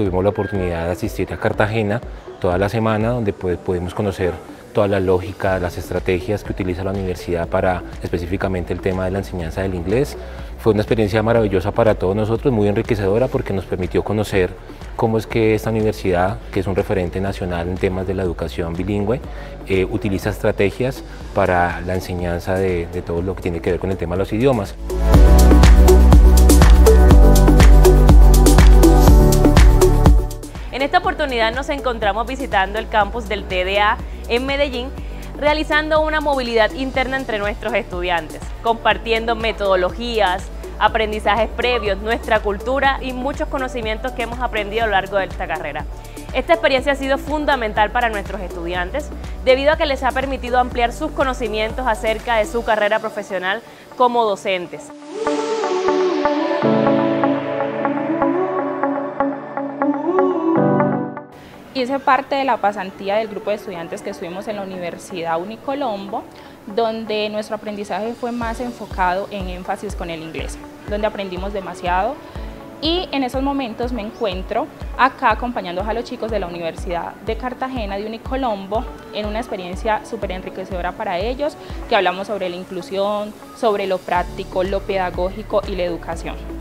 tuvimos la oportunidad de asistir a Cartagena toda la semana, donde pudimos conocer toda la lógica, las estrategias que utiliza la universidad para específicamente el tema de la enseñanza del inglés. Fue una experiencia maravillosa para todos nosotros, muy enriquecedora porque nos permitió conocer cómo es que esta universidad, que es un referente nacional en temas de la educación bilingüe, utiliza estrategias para la enseñanza de todo lo que tiene que ver con el tema de los idiomas. En esta oportunidad nos encontramos visitando el campus del TDA en Medellín, realizando una movilidad interna entre nuestros estudiantes, compartiendo metodologías, aprendizajes previos, nuestra cultura y muchos conocimientos que hemos aprendido a lo largo de esta carrera. Esta experiencia ha sido fundamental para nuestros estudiantes debido a que les ha permitido ampliar sus conocimientos acerca de su carrera profesional como docentes. Hice parte de la pasantía del grupo de estudiantes que estuvimos en la Universidad Unicolombo, donde nuestro aprendizaje fue más enfocado en énfasis con el inglés, donde aprendimos demasiado y en esos momentos me encuentro acá acompañando a los chicos de la Universidad de Cartagena de Unicolombo en una experiencia súper enriquecedora para ellos, que hablamos sobre la inclusión, sobre lo práctico, lo pedagógico y la educación.